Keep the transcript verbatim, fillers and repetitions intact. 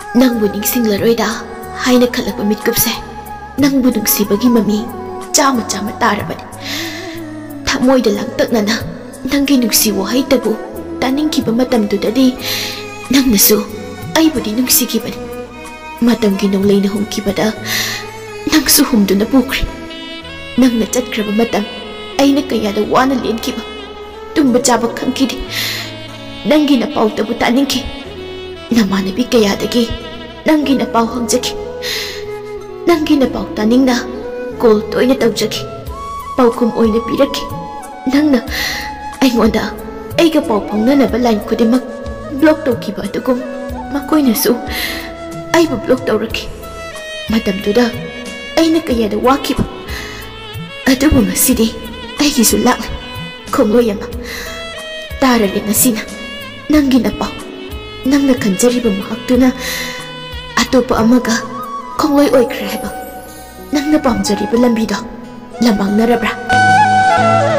Nangbu ningsinglaroida haina khalakpa mitkupse nangbu nungsibagi mami chama chama tarabani thamoida langtaknana nangi nungsi wahai tabu taningkiba matamdudadi nangnasu aibudi nungsikibani matamgi nongleina humkibada nangsu humduna pukri nangna chatkraba matam aina kayada wana lenkiba tumba chaba khangkidi nangi na pau tabu taningki namanabi kayadagi nangi na pau hangjaki nangi na pau taningna kol toina tawjaki paukum oina piraki nangna aingonda aiga pau phongnanaba line khudimak block tawkiba adugum makoinasu aibu block tawraki matamduda aina kayada wakiba adubu ngasidi aigisu lakle khongloyama tarale ngasina nangi na pau nangna khanjariba mahaktuna atopa amaga khongloi oikhre haba nangna pamjariba lambido lamang narabra